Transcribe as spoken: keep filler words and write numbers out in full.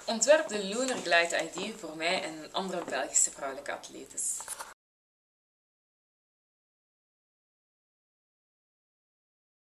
Ontwerp de Lunar Glide I D voor mij en andere Belgische vrouwelijke atletes.